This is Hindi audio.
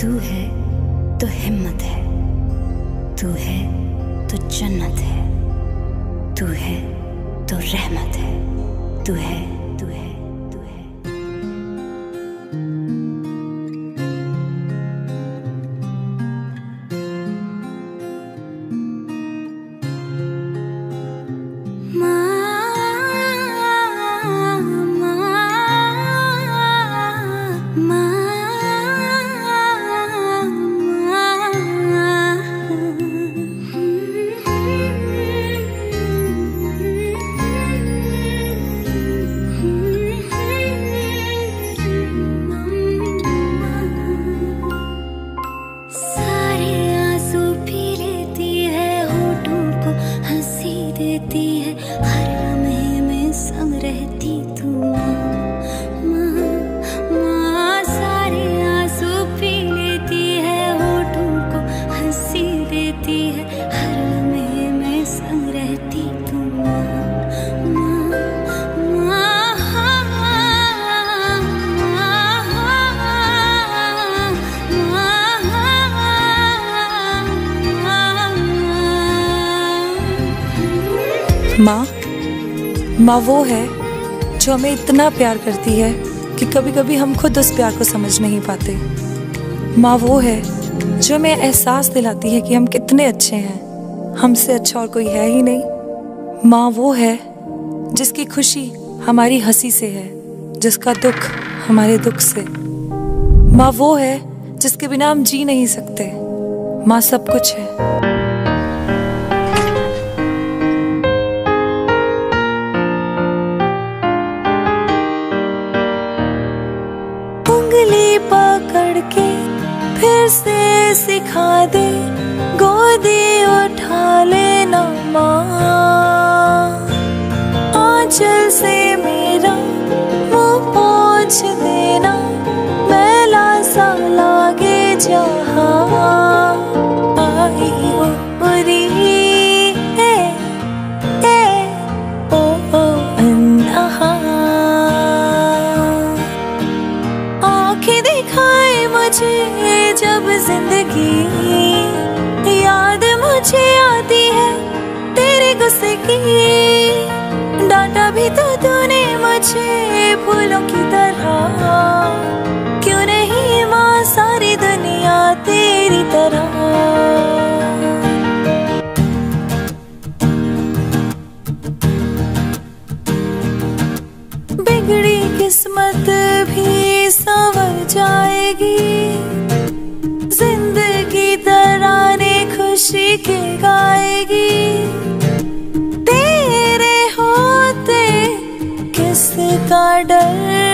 तू है तो हिम्मत है, तू है तो जन्नत है, तू है तो रहमत है, तू है तू है तू है। देती है हर लम्हे में संग रहती तू माँ, माँ सारे आंसू पी लेती है, होठों को हंसी देती है, हर लम्हे में संग रहती तू माँ, माँ माँ वो है जो हमें इतना प्यार करती है कि कभी कभी हम खुद उस प्यार को समझ नहीं पाते। माँ वो है जो हमें एहसास दिलाती है कि हम कितने अच्छे हैं, हमसे अच्छा और कोई है ही नहीं। माँ वो है जिसकी खुशी हमारी हंसी से है, जिसका दुख हमारे दुख से। माँ वो है जिसके बिना हम जी नहीं सकते। माँ सब कुछ है। उंगली पकड़ के फिर से सिखा दे, गोदी उठा लेना माँ, आंचल से मेरा मुँह पोंछ देना, मैला सा लागे जहाँ आई उमरी ओ अन्हा। दिखाए मुझे जब जिंदगी, याद मुझे आती है तेरे गुस्से की, डांटा भी तो तूने मुझे फूलों की तरह, क्यों नहीं माँ सारी दुनिया तेरी तरह। बिगड़ी किस्मत भी संवर जाएगी, जिंदगी तराने खुशी के गाएगी, तेरे होते किसका डर।